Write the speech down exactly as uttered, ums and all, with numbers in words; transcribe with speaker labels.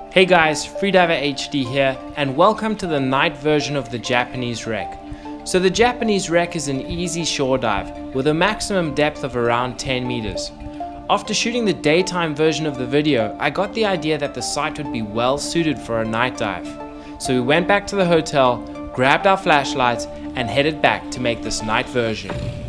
Speaker 1: Hey guys, Freediver H D here, and welcome to the night version of the Japanese wreck. So the Japanese wreck is an easy shore dive with a maximum depth of around ten meters. After shooting the daytime version of the video, I got the idea that the site would be well suited for a night dive. So we went back to the hotel, grabbed our flashlights, and headed back to make this night version.